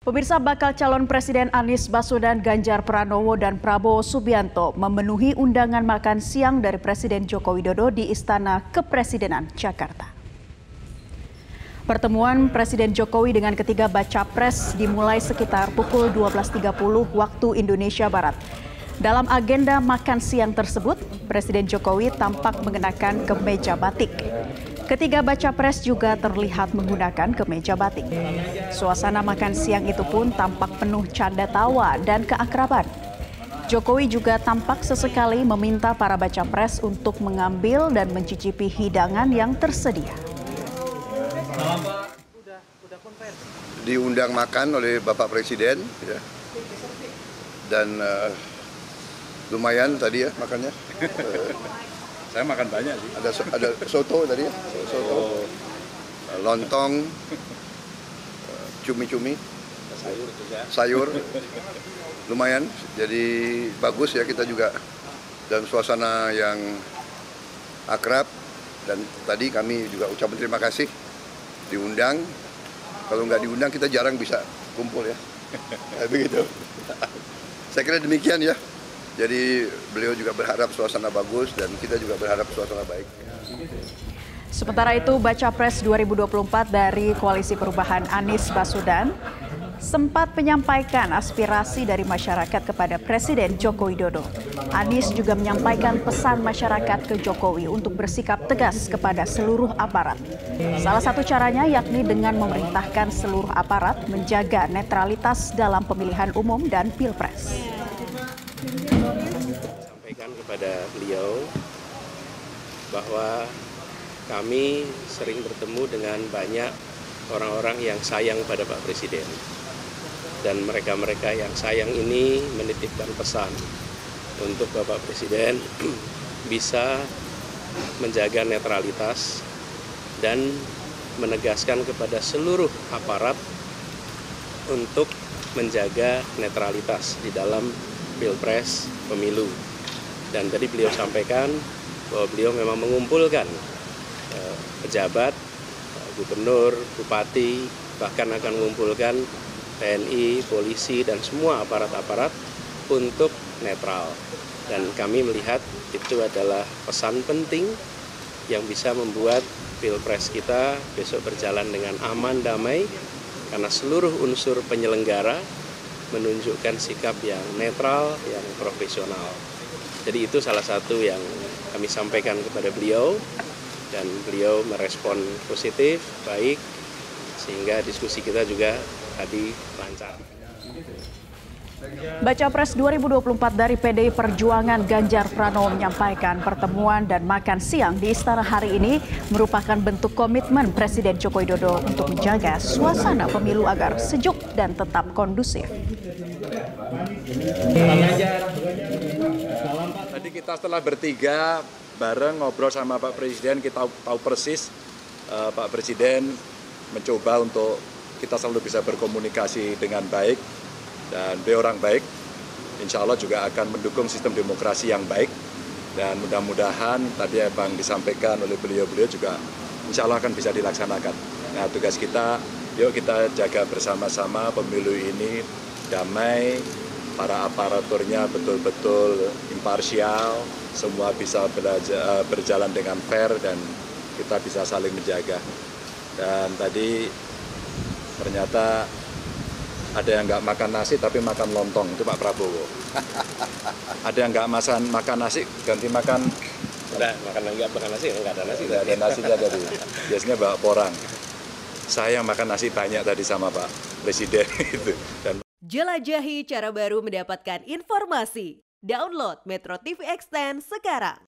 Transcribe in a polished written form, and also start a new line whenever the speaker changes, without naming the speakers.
Pemirsa, bakal calon Presiden Anies Baswedan, Ganjar Pranowo, dan Prabowo Subianto memenuhi undangan makan siang dari Presiden Joko Widodo di Istana Kepresidenan Jakarta. Pertemuan Presiden Jokowi dengan ketiga baca pres dimulai sekitar pukul 12.30 waktu Indonesia Barat. Dalam agenda makan siang tersebut, Presiden Jokowi tampak mengenakan kemeja batik. Ketiga baca pres juga terlihat menggunakan kemeja batik. Suasana makan siang itu pun tampak penuh canda tawa dan keakraban. Jokowi juga tampak sesekali meminta para baca pres untuk mengambil dan mencicipi hidangan yang tersedia.
Diundang makan oleh Bapak Presiden, ya. Dan lumayan tadi ya makannya.
Saya makan banyak sih.
Ada soto tadi ya, soto, lontong, cumi-cumi, sayur, lumayan. Jadi bagus ya, kita juga dan suasana yang akrab. Dan tadi kami juga ucapkan terima kasih diundang. Kalau nggak diundang kita jarang bisa kumpul ya. Begitu. Saya kira demikian ya. Jadi beliau juga berharap suasana bagus dan kita juga berharap suasana baik.
Sementara itu, Baca Pres 2024 dari Koalisi Perubahan Anies Baswedan sempat menyampaikan aspirasi dari masyarakat kepada Presiden Joko Widodo. Anies juga menyampaikan pesan masyarakat ke Jokowi untuk bersikap tegas kepada seluruh aparat. Salah satu caranya yakni dengan memerintahkan seluruh aparat menjaga netralitas dalam pemilihan umum dan pilpres.
Sampaikan kepada beliau bahwa kami sering bertemu dengan banyak orang-orang yang sayang pada Pak Presiden. Dan mereka-mereka yang sayang ini menitipkan pesan untuk Bapak Presiden bisa menjaga netralitas dan menegaskan kepada seluruh aparat untuk menjaga netralitas di dalam pilpres pemilu. Dan tadi beliau sampaikan bahwa beliau memang mengumpulkan pejabat, gubernur, bupati, bahkan akan mengumpulkan TNI, polisi, dan semua aparat-aparat untuk netral. Dan kami melihat itu adalah pesan penting yang bisa membuat pilpres kita besok berjalan dengan aman, damai, karena seluruh unsur penyelenggara menunjukkan sikap yang netral, yang profesional. Jadi itu salah satu yang kami sampaikan kepada beliau, dan beliau merespon positif, baik, sehingga diskusi kita juga tadi lancar.
Baca Pres 2024 dari PDI Perjuangan Ganjar Pranowo menyampaikan pertemuan dan makan siang di istana hari ini merupakan bentuk komitmen Presiden Joko Widodo untuk menjaga suasana pemilu agar sejuk dan tetap kondusif.
Tadi kita setelah bertiga bareng ngobrol sama Pak Presiden, kita tahu persis Pak Presiden mencoba untuk kita selalu bisa berkomunikasi dengan baik, dan beliau orang baik, insya Allah juga akan mendukung sistem demokrasi yang baik, dan mudah-mudahan tadi yang disampaikan oleh beliau-beliau juga insya Allah akan bisa dilaksanakan. Nah, tugas kita, yuk kita jaga bersama-sama pemilu ini damai, para aparaturnya betul-betul imparsial, semua bisa berjalan dengan fair, dan kita bisa saling menjaga. Dan tadi ternyata ada yang nggak makan nasi tapi makan lontong, itu Pak Prabowo. Ada yang nggak makan nasi ganti makan.
Udah, makan nasi, nggak ada nasi.
Nggak ada nasinya tadi. Biasanya bawa porang. Saya makan nasi banyak tadi sama Pak Presiden itu. Dan
jelajahi cara baru mendapatkan informasi. Download Metro TV Extend sekarang.